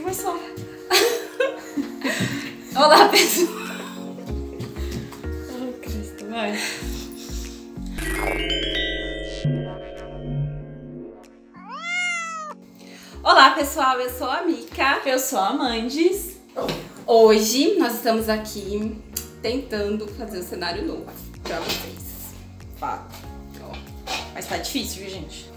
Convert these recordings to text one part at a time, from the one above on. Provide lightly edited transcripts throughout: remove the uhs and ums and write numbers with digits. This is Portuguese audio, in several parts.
começou. Olá, pessoal. Oh, Cristo, vai. Olá, pessoal. Eu sou a Mica. Eu sou a Mandis. Hoje nós estamos aqui tentando fazer um cenário novo pra vocês. Fato. Mas tá difícil, viu, gente?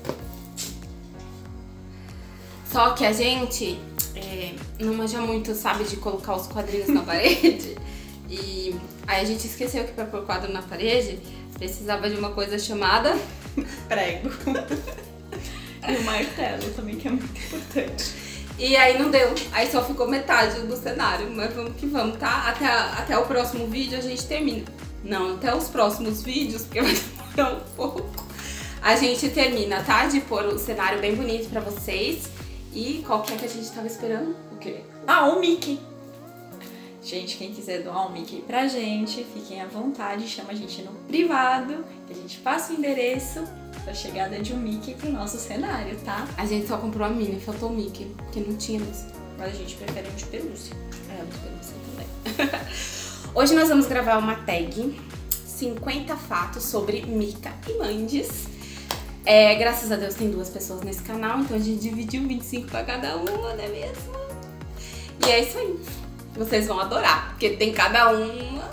Só que a gente não manja muito, sabe, de colocar os quadrinhos na parede. E aí a gente esqueceu que pra pôr quadro na parede precisava de uma coisa chamada Prego. E o martelo também, que é muito importante. E aí não deu, aí só ficou metade do cenário, mas vamos que vamos, tá? Até o próximo vídeo a gente termina. Não, até os próximos vídeos, porque vai demorar um pouco. A gente termina, tá? De pôr o cenário bem bonito pra vocês. E qual que é que a gente tava esperando? O quê? Ah, um Mickey. Gente, quem quiser doar um Mickey pra gente, fiquem à vontade, chama a gente no privado, que a gente passa o endereço pra chegada de um Mickey pro nosso cenário, tá? A gente só comprou a Minnie, faltou o Mickey, porque não tinha mesmo. Mas a gente prefere um de pelúcia. É, muito bem, você também. Hoje nós vamos gravar uma tag 50 fatos sobre Mica e Mandis. Graças a Deus tem 2 pessoas nesse canal, então a gente dividiu 25 pra cada uma, não é mesmo? E é isso aí. Vocês vão adorar, porque tem cada uma.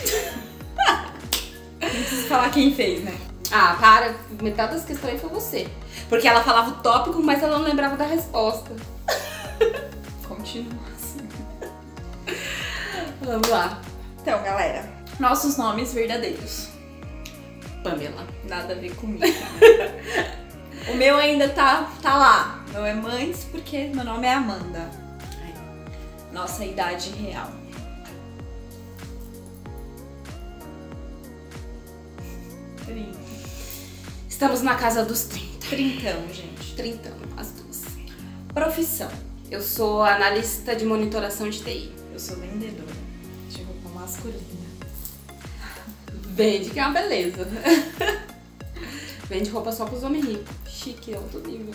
Não preciso falar quem fez, né? Ah, para, metade das questões foi você. Porque ela falava o tópico, mas ela não lembrava da resposta. Continua assim. Vamos lá. Então, galera, nossos nomes verdadeiros. Pamela. Nada a ver comigo. O meu ainda tá lá. O meu é Mandis porque meu nome é Amanda. Nossa idade real. 30. Estamos na casa dos 30. 30, gente. 30, as duas. Profissão. Eu sou analista de monitoração de TI. Eu sou vendedora de roupa masculina. Vende, que é uma beleza. Vende roupa só pros homens ricos. Chique, alto nível.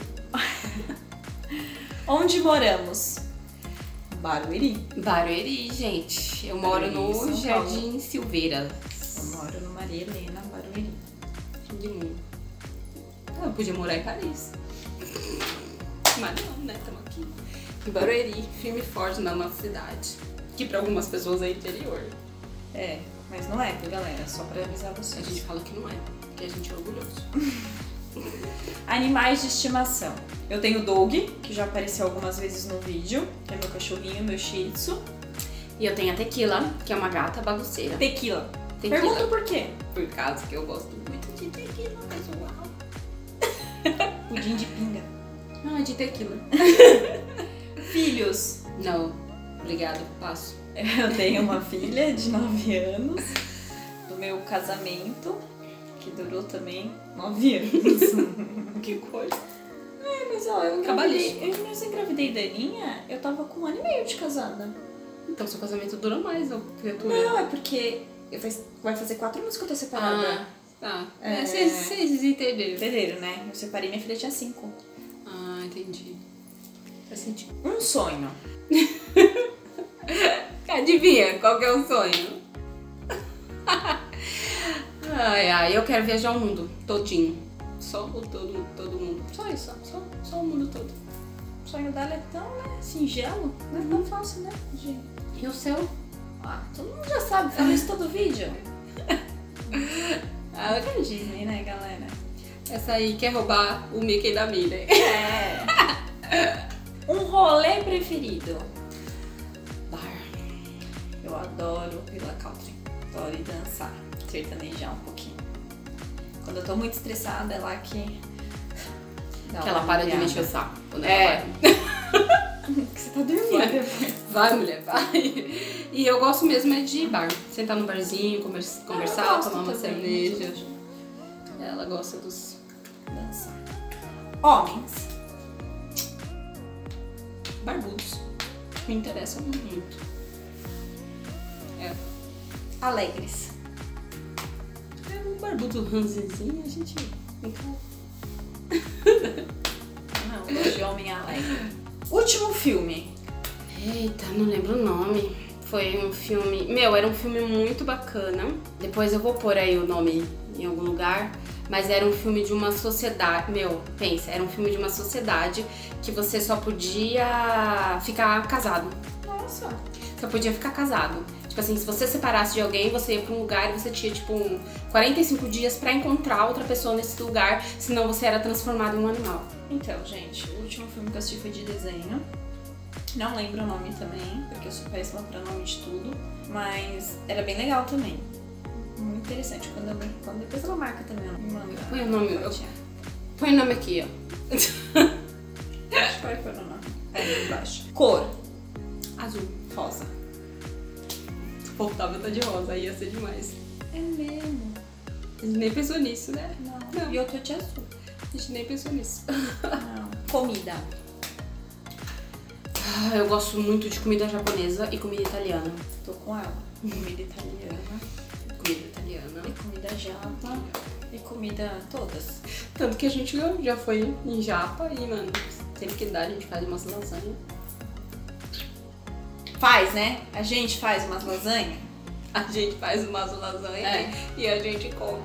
Onde moramos? Barueri. Barueri, gente. Eu moro no São Jardim Silveira. Eu moro no Maria Helena, Barueri. Fim de mundo. Eu podia morar em Paris. Mas não, né? Estamos aqui. Em Barueri, firme e forte na nossa cidade. Que pra algumas pessoas é interior. Mas não é, viu, galera? Só pra avisar A vocês. gente fala que não é, porque a gente é orgulhoso. Animais de estimação. Eu tenho o Doug, que já apareceu algumas vezes no vídeo, que é meu cachorrinho, meu shih tzu. E eu tenho a Tequila, que é uma gata bagunceira. Tequila. Tequila. Pergunta por quê? Por causa que eu gosto muito de tequila, pessoal. Pudim de pinga. Não, é de tequila. Filhos. Não, obrigada, passo. Eu tenho uma filha de 9 anos, do meu casamento, que durou também 9 anos. Que coisa. Mas ó, eu engravidei da Aninha, eu tava com 1 ano e meio de casada. Então seu casamento dura mais, ó, criatura. Não, é porque vai fazer 4 anos que eu tô separada. Tá. Vocês entenderam. Fevereiro, né? Eu separei, minha filha tinha 5. Ah, entendi. Faz sentido. Um sonho. Adivinha, qual que é o sonho? Ai, eu quero viajar o mundo todinho. Só o todo mundo. Só isso, só o mundo todo. O sonho dela é tão, né, singelo, não é tão fácil, né, gente? E o seu? Ah, todo mundo já sabe, fala isso todo vídeo. Ah, eu quero Disney, né, galera? Essa aí quer roubar o Mickey da Minnie. Um rolê preferido. Bar. Eu adoro Villa Country. Adoro ir dançar, sertanejar um pouquinho. Quando eu tô muito estressada, é lá que... Que ela para de mexer o saco. Quando Que você tá dormindo depois. Vai, mulher, vai. E eu gosto mesmo é de bar. Sentar num barzinho, conversar, tomar uma cerveja. Ela gosta dos... Dançar. Homens. Barbudos. Me interessam muito. Alegres. Um barbudo ranzinzinho, a gente... Não, gosto de homem alegre. Último filme. Eita, não lembro o nome. Foi um filme... Meu, era um filme muito bacana. Depois eu vou pôr aí o nome em algum lugar. Mas era um filme de uma sociedade... Meu, pensa, era um filme de uma sociedade que você só podia ficar casado. Nossa. Só podia ficar casado. Tipo assim, se você separasse de alguém, você ia pra um lugar e você tinha, tipo, 45 dias pra encontrar outra pessoa nesse lugar, senão você era transformado em um animal. Então, gente, o último filme que eu assisti foi de desenho. Não lembro o nome também, porque eu sou péssima pra nome de tudo. Mas era bem legal também. Muito interessante. Quando depois ela marca também, ela me manda. Põe o nome, põe o nome aqui, ó. Acho que vai pôr o nome. Aí embaixo. Cor. Azul. Rosa. O Otávio tá de rosa, aí ia ser demais. É mesmo? A gente nem pensou nisso, né? Não. E eu tô de azul. A gente nem pensou nisso. Não. Comida. Eu gosto muito de comida japonesa e comida italiana. Tô com ela. Comida italiana. Comida italiana. E comida japa. E comida todas. Tanto que a gente já foi em japa e, mano, sempre que dá a gente faz umas lasanhas. Faz, né? A gente faz umas lasanhas. A gente faz umas lasanhas e a gente come.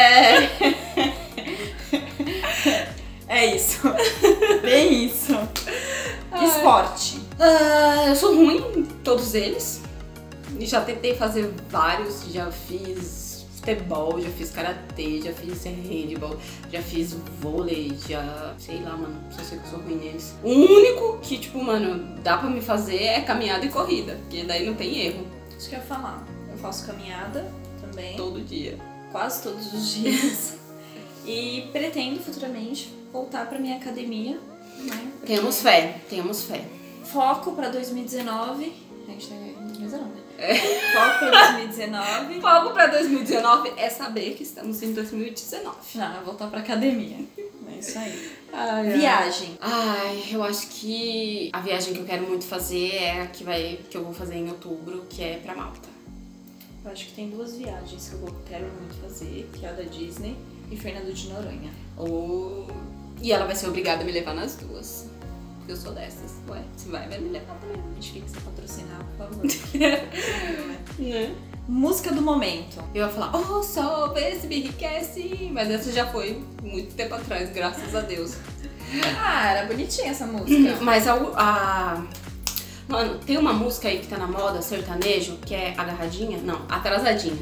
É isso. Bem isso. Esporte. Eu sou ruim em todos eles. Já tentei fazer vários. Já fiz futebol, já fiz karatê, já fiz handball, já fiz vôlei, já... Sei lá, mano. Só sei que eu sou ruim neles. O único que, tipo, mano, dá pra me fazer é caminhada e corrida. Porque daí não tem erro. Isso que eu ia falar. Eu faço caminhada também. Todo dia. Quase todos os dias. E pretendo futuramente voltar pra minha academia. Né? Temos fé, temos fé. Foco pra 2019. A gente tá em 2019, né? Foco pra 2019. Foco pra 2019 é saber que estamos em 2019. Não, é voltar pra academia. É isso aí. Viagem. Eu acho que a viagem que eu quero muito fazer é a que eu vou fazer em outubro, que é pra Malta. Eu acho que tem duas viagens que eu quero muito fazer, que é a da Disney e Fernando de Noronha. E ela vai ser obrigada a me levar nas duas. Porque eu sou dessas. Ué, se vai me levar também. A gente fica sem patrocinar, por favor. Né? Música do momento. Eu ia falar, oh, sol, vê se me enriquece. Mas essa já foi muito tempo atrás, graças a Deus. Era bonitinha essa música. Mas mano, tem uma música aí que tá na moda, sertanejo, que é Agarradinha? Não, Atrasadinha.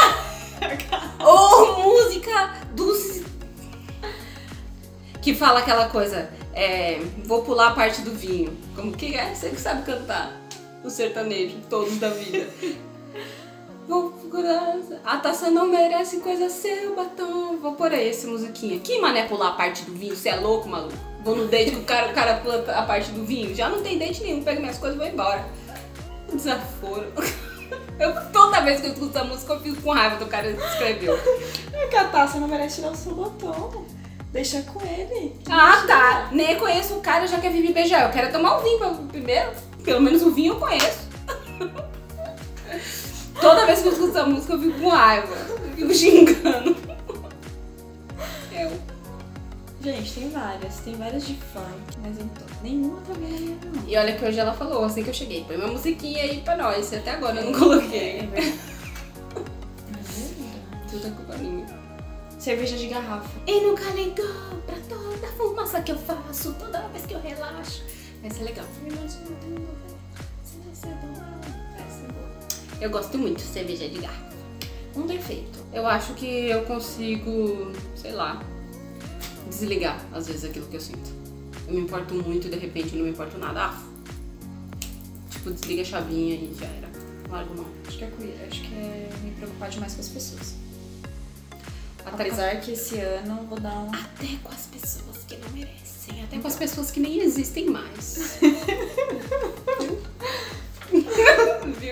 Música dos... Que fala aquela coisa, vou pular a parte do vinho. Como que é? Você que sabe cantar o sertanejo, todos da vida. Vou procurar... A taça não merece coisa seu batom. Vou pôr aí essa musiquinha. Que mané pular a parte do vinho? Você é louco, maluco? Vou no date com o cara pula a parte do vinho. Já não tem date nenhum, pego minhas coisas e vou embora. Desaforo. Toda vez que eu escuto essa música eu fico com raiva do cara que escreveu. Que a taça não merece tirar o seu batom. Deixa com ele. Tá. Nem conheço o cara, já quer vir me beijar. Eu quero tomar um vinho primeiro. Pelo menos o vinho eu conheço. Toda vez que eu escuto essa música eu fico com raiva. Eu fico xingando. Gente, tem várias de funk, mas eu não tô. Nenhuma tá vendo a minha não. E olha que hoje ela falou, assim que eu cheguei, põe uma musiquinha aí pra nós. Até agora eu não coloquei. Tudo é culpa minha. Cerveja de garrafa. E nunca ligou pra toda a fumaça que eu faço toda vez que eu relaxo. Vai ser legal. Eu gosto muito de cerveja de garrafa. Um defeito. Eu acho que eu consigo, sei lá, desligar às vezes aquilo que eu sinto. Eu me importo muito e de repente não me importo nada. Tipo, desliga a chavinha e já era. Largo não. Acho que é me preocupar demais com as pessoas. Apesar que esse ano eu vou dar um... Até com as pessoas que não merecem. Até com as pessoas que nem existem mais. Viu?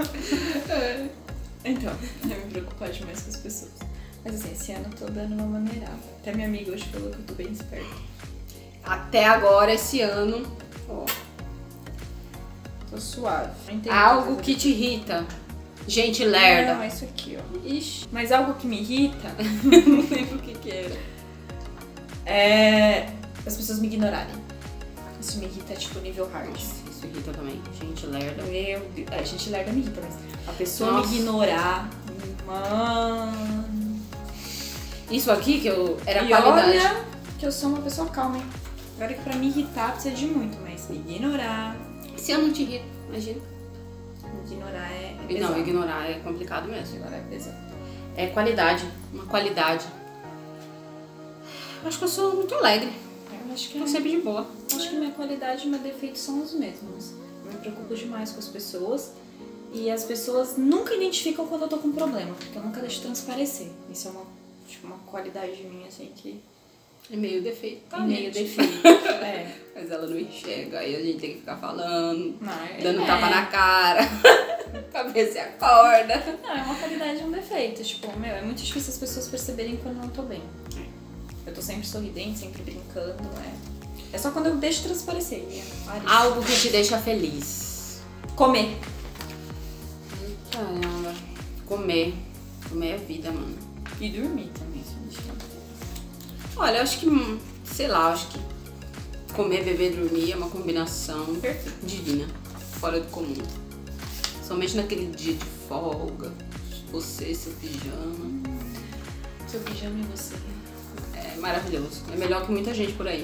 Então, eu me preocupar demais com as pessoas. Mas assim, esse ano eu tô dando uma maneirada. Até minha amiga hoje falou que eu tô bem esperta. Até agora, esse ano, ó. Tô suave. Algo que te irrita. Gente lerda. Não, é isso aqui, ó. Ixi. Mas algo que me irrita, Não lembro o que era. é as pessoas me ignorarem. Isso me irrita, tipo, nível hard. Isso irrita também. Gente lerda. Meu Deus. É, gente lerda me irrita, mas a pessoa Nossa. me ignorar. Mano. Isso aqui que eu era E qualidade. olha que eu sou uma pessoa calma, hein? Agora que pra me irritar precisa de muito, mas me ignorar. Se eu não te irrito, imagina. Ignorar é Não, pesado. ignorar é complicado mesmo. Ignorar é pesado. É qualidade, uma qualidade. Acho que eu sou muito alegre. Eu acho que Tô sempre de boa. Acho que minha qualidade e meu defeito são os mesmos. Eu me preocupo demais com as pessoas e as pessoas nunca identificam quando eu tô com um problema, porque eu nunca deixo transparecer. Isso é uma qualidade minha, assim, que É meio defeito. Tá, meio gente. defeito. É. Mas ela não enxerga, aí a gente tem que ficar falando, Não, dando tapa na cara, pra ver se acorda. Não, é uma qualidade e um defeito. Tipo, meu, é muito difícil as pessoas perceberem quando eu não tô bem. Eu tô sempre sorridente, sempre brincando, É só quando eu deixo transparecer. Algo que te deixa feliz. Comer. Caramba. Comer. Comer é vida, mano. E dormir também, se me deixar. Olha, eu acho que, sei lá, acho que comer, beber, dormir é uma combinação Perfeito. divina, fora do comum. Somente naquele dia de folga, você, seu pijama. Seu pijama e você. É maravilhoso. É melhor que muita gente por aí.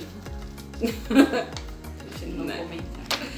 Não Né? comentar.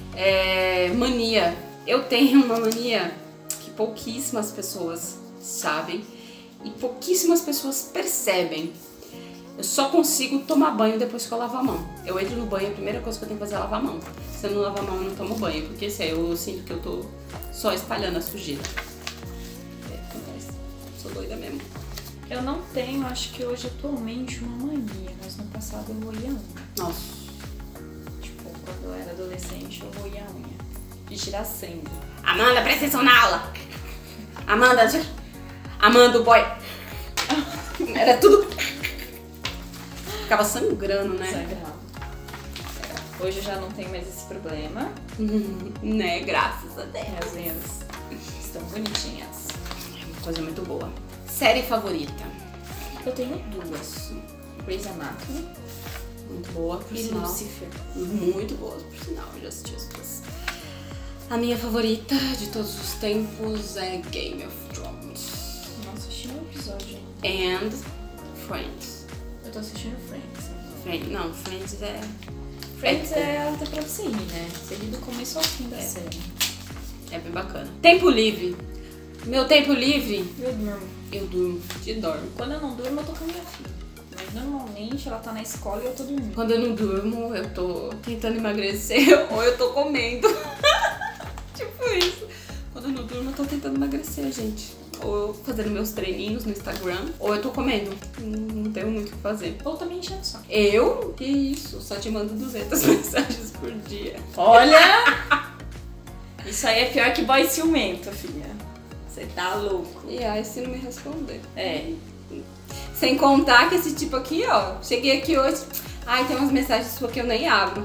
Mania. Eu tenho uma mania que pouquíssimas pessoas sabem e pouquíssimas pessoas percebem. Eu só consigo tomar banho depois que eu lavo a mão. Eu entro no banho, a primeira coisa que eu tenho que fazer é lavar a mão. Se eu não lavar a mão, eu não tomo banho, porque assim, eu sinto que eu tô só espalhando a sujeira. Acontece. Sou doida mesmo. Eu não tenho, acho que hoje atualmente, uma mania, mas no passado eu roía a unha. Nossa. Tipo, quando eu era adolescente, eu roía a unha. De tirar sangue. Amanda, presta atenção na aula. Amanda, o boy. Era tudo... Ficava sangrando, né? Sangrava. Hoje eu já não tenho mais esse problema. Né, graças a Deus. Minhas unhas estão bonitinhas. É uma coisa muito boa. Série favorita? Eu tenho duas. Grey's Anatomy Muito boa, por e sinal. Lucifer. Muito boas, por sinal. Eu já assisti as duas. A minha favorita de todos os tempos é Game of Thrones. Não assisti um episódio ainda. And Friends. Eu tô assistindo Friends. Não, Friends é... Friends é alta pra você ir, né? Você ri do começo ao fim da série. É bem bacana. Tempo livre. Meu tempo livre, Eu durmo. eu durmo. Te dormo. Quando eu não durmo, eu tô com a minha filha. Mas normalmente ela tá na escola e eu tô dormindo. Quando eu não durmo, eu tô tentando emagrecer ou eu tô comendo. Tipo isso. Quando eu não durmo, eu tô tentando emagrecer, gente. Ou eu fazendo meus treininhos no Instagram, ou eu tô comendo. Não tenho muito o que fazer. Ou também enchendo o saco. Eu? Que isso? Só te mando 200 mensagens por dia. Olha! Isso aí é pior que boy ciumento, filha. Você tá louco. E aí, se não me responder. É. Sem contar que esse tipo aqui, ó, cheguei aqui hoje, ai, tem umas mensagens suas que eu nem abro.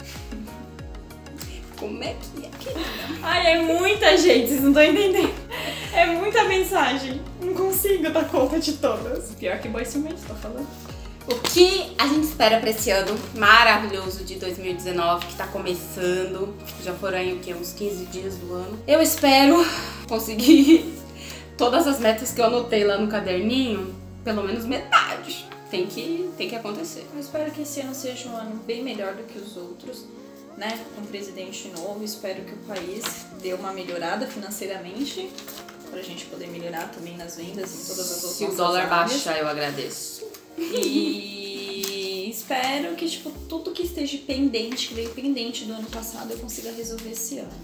Como é que é, querida? Ai, é muita gente, vocês não estão entendendo. É muita mensagem. Não consigo dar conta de todas. Pior que boy ciumento, tô falando. O que a gente espera pra esse ano maravilhoso de 2019, que tá começando? Já foram aí o quê? Uns 15 dias do ano. Eu espero conseguir todas as metas que eu anotei lá no caderninho, pelo menos metade. Tem que acontecer. Eu espero que esse ano seja um ano bem melhor do que os outros, né? Com um presidente novo, espero que o país dê uma melhorada financeiramente, pra gente poder melhorar também nas vendas e todas as outras Se o nossas dólar áreas. baixar, eu agradeço. E espero que, tipo, tudo que esteja pendente, que veio pendente do ano passado, eu consiga resolver esse ano.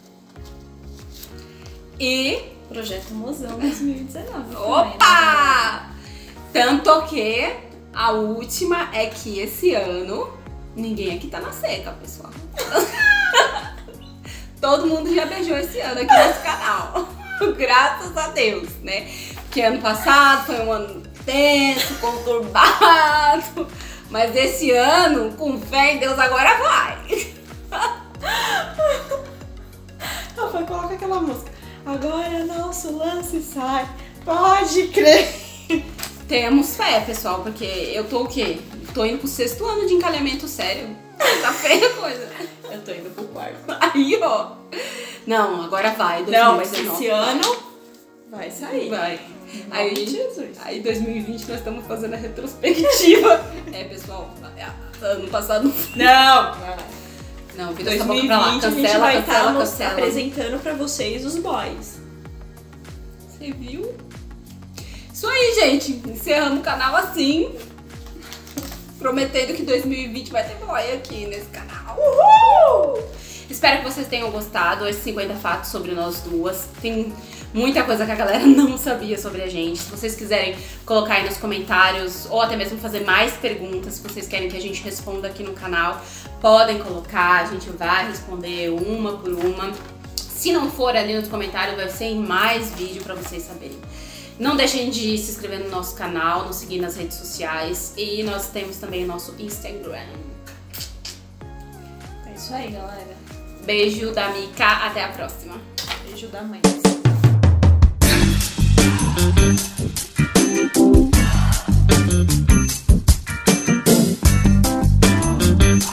E... Projeto Mozão 2019. também, né? Opa! Tanto que a última é que esse ano ninguém aqui tá na seca, pessoal. Todo mundo já beijou esse ano aqui nesse canal. Graças a Deus, né? Porque ano passado foi um ano tenso, conturbado. Mas esse ano, com fé em Deus, agora vai. Rafa, coloca aquela música. Agora nosso lance sai. Pode crer. Temos fé, pessoal, porque eu tô o quê? Tô indo pro 6º ano de encalhamento sério. Tá feia a coisa. Eu tô indo pro quarto. Aí, ó. Não, agora vai. Não, mas 2019. esse ano vai sair. Vai. Aí, Aí, Jesus. aí 2020 nós estamos fazendo a retrospectiva. Pessoal, ano passado Não! não, vira essa boca pra lá. 2020 a gente Cancela, vai cancela, estar cancela. apresentando pra vocês os boys. Você viu? Isso aí, gente. Encerramos o canal assim. Prometendo que 2020 vai ter boy aqui nesse canal. Uhul! Espero que vocês tenham gostado. Esses 50 fatos sobre nós duas. Tem muita coisa que a galera não sabia sobre a gente. Se vocês quiserem colocar aí nos comentários ou até mesmo fazer mais perguntas, se vocês querem que a gente responda aqui no canal, podem colocar. A gente vai responder uma por uma. Se não for ali nos comentários, vai ser em mais vídeo pra vocês saberem. Não deixem de se inscrever no nosso canal, nos seguir nas redes sociais e nós temos também o nosso Instagram. É isso aí, galera. Beijo da Mica, até a próxima. Beijo da mãe.